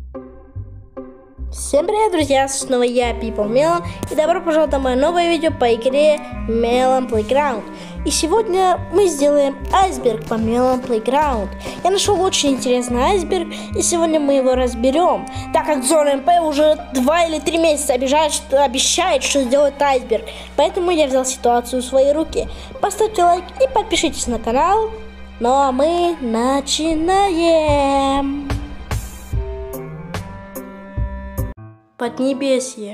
Всем привет, друзья, снова я, PeopleMelon, и добро пожаловать на мое новое видео по игре Melon Playground. И сегодня мы сделаем айсберг по Melon Playground. Я нашел очень интересный айсберг, и сегодня мы его разберем, так как Зона МП уже 2 или 3 месяца обещает, что сделает айсберг. Поэтому я взял ситуацию в свои руки. Поставьте лайк и подпишитесь на канал. Ну а мы начинаем. Поднебесье.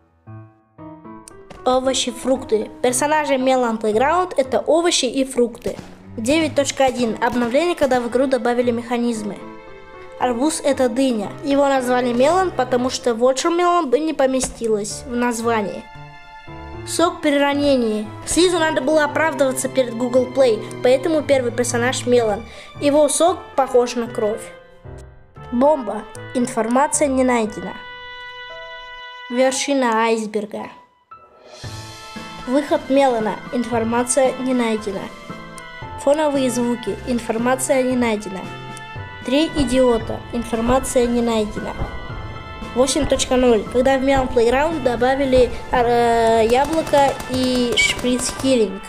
Овощи, фрукты. Персонажи Melon Playground — это овощи и фрукты. 9.1. Обновление, когда в игру добавили механизмы. Арбуз — это дыня. Его назвали Melon, потому что Watermelon бы не поместилось в названии. Сок при ранении. Слизу надо было оправдываться перед Google Play, поэтому первый персонаж Melon. Его сок похож на кровь. Бомба. Информация не найдена. Вершина айсберга. Выход Мелона. Информация не найдена. Фоновые звуки. Информация не найдена. 3 идиота. Информация не найдена. 8.0. Когда в Melon Playground добавили яблоко и шприц-хиллинг.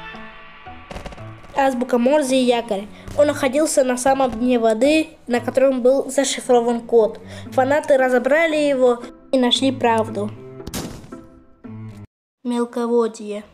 Азбука Морзе и якорь. Он находился на самом дне воды, на котором был зашифрован код. Фанаты разобрали его и нашли правду. Мелководье.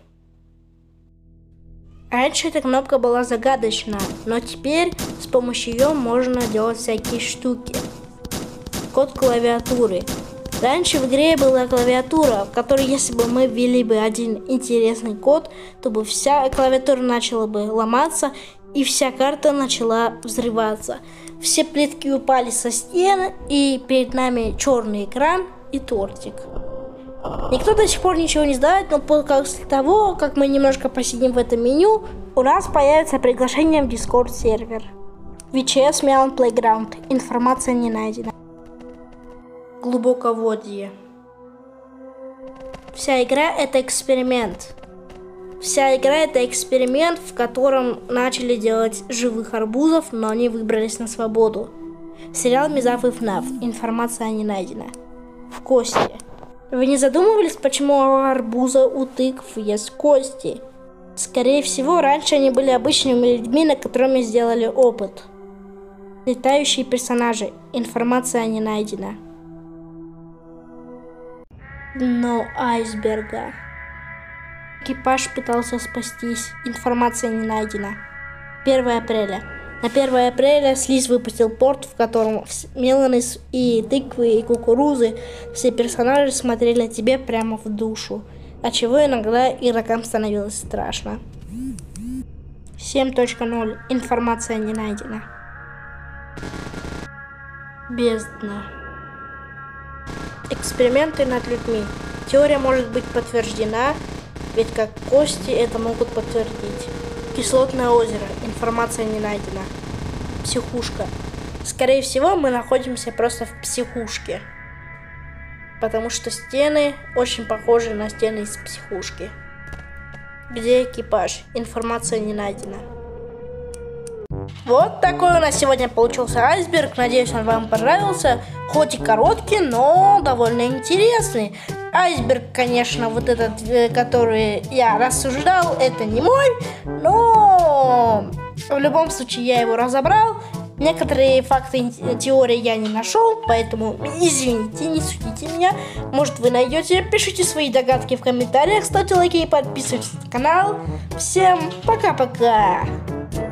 Раньше эта кнопка была загадочна, но теперь с помощью ее можно делать всякие штуки. Код клавиатуры. Раньше в игре была клавиатура, в которой, если бы мы ввели бы один интересный код, то бы вся клавиатура начала бы ломаться и вся карта начала взрываться. Все плитки упали со стен, и перед нами черный экран и тортик. Никто до сих пор ничего не знает, но после того, как мы немножко посидим в этом меню, у нас появится приглашение в Discord сервер. VCS Melon Playground. Информация не найдена. Глубоководье. Вся игра — это эксперимент. Вся игра — это эксперимент, в котором начали делать живых арбузов, но они выбрались на свободу. Сериал Мизав и ФНАФ. Информация не найдена. Кости. Вы не задумывались, почему у арбуза, у тыкв есть кости? Скорее всего, раньше они были обычными людьми, на которыми сделали опыт. Летающие персонажи. Информация не найдена. Дно айсберга. Экипаж пытался спастись. Информация не найдена. 1 апреля. На 1 апреля Слиз выпустил порт, в котором мелоны и тыквы и кукурузы, все персонажи смотрели тебе прямо в душу, отчего иногда игрокам становилось страшно. 7.0. Информация не найдена. Бездна. Эксперименты над людьми. Теория может быть подтверждена, ведь как кости это могут подтвердить. Кислотное озеро. Информация не найдена. Психушка. Скорее всего, мы находимся просто в психушке, потому что стены очень похожи на стены из психушки. Где экипаж? Информация не найдена. Вот такой у нас сегодня получился айсберг. Надеюсь, он вам понравился. Хоть и короткий, но довольно интересный. Айсберг, конечно, вот этот, который я рассуждал, это не мой. Но в любом случае я его разобрал. Некоторые факты теории я не нашел, поэтому извините, не судите меня. Может, вы найдете. Пишите свои догадки в комментариях, ставьте лайки и подписывайтесь на канал. Всем пока-пока.